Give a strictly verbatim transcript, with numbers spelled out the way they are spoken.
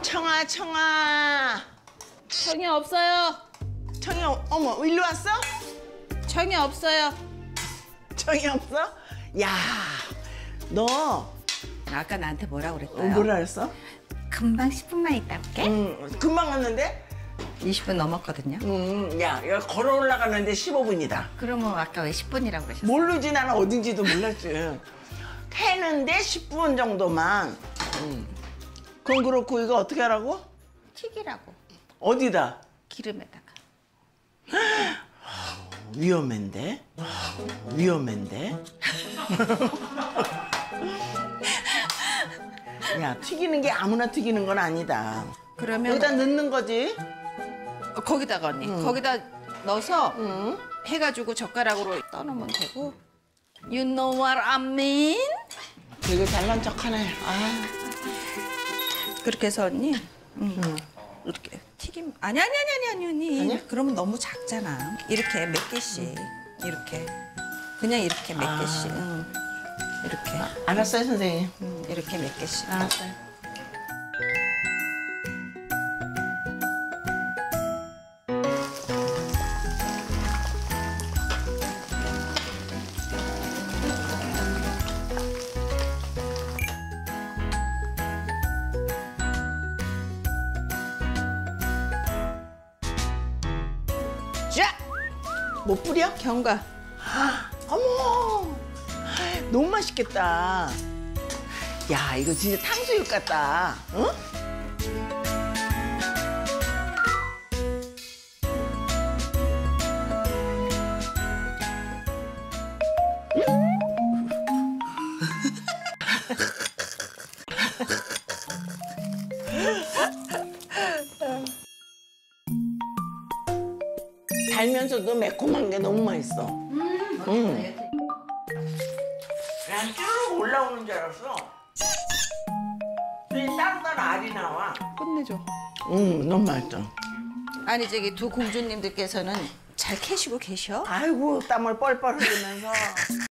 청아, 청아. 청이 없어요. 청이, 어- 어머, 일로 왔어? 청이 없어요. 청이 없어? 야, 너 아까 나한테 뭐라 그랬어요? 뭐라 그랬어? 금방 십 분만 있다 올게. 음, 금방 왔는데? 이십 분 넘었거든요. 음, 야, 여기 걸어 올라가는데 십오 분이다. 그러면 아까 왜 십 분이라고 그러셨어요? 모르지, 나는 어딘지도 몰랐지. 태는데 십 분 정도만. 음. 그럼 그렇고 이거 어떻게 하라고? 튀기라고. 어디다? 기름에다가. 위험한데? 위험한데? 야, 튀기는 게 아무나 튀기는 건 아니다. 그러면 여기다 넣는 거지? 어, 거기다가 언니. 거기다 넣어서 응. 해가지고 젓가락으로 떠놓으면 되고. You know what I mean? 되게 잘난 척하네. 아, 그렇게 해서 언니. 음. 이렇게 튀김. 아니 아니 아니 아니 아니. 아니야? 그러면 너무 작잖아. 이렇게 몇 개씩. 이렇게. 그냥 이렇게 몇 아. 개씩. 응. 이렇게. 알았어요, 선생님. 음, 이렇게 몇 개씩. 알았어요. 자! 못 뿌려? 경과. 어머, 너무 맛있겠다. 야, 이거 진짜 탕수육 같다. 응? 달면서도 매콤한 게 너무 맛있어. 음. 응. 그냥 쭉 올라오는 줄 알았어. 근데 따로따로 알이 나와. 끝내줘. 응, 너무 맛있어. 아니 저기 두 공주님들께서는 잘 캐시고 계셔? 아이고, 땀을 뻘뻘 흘리면서.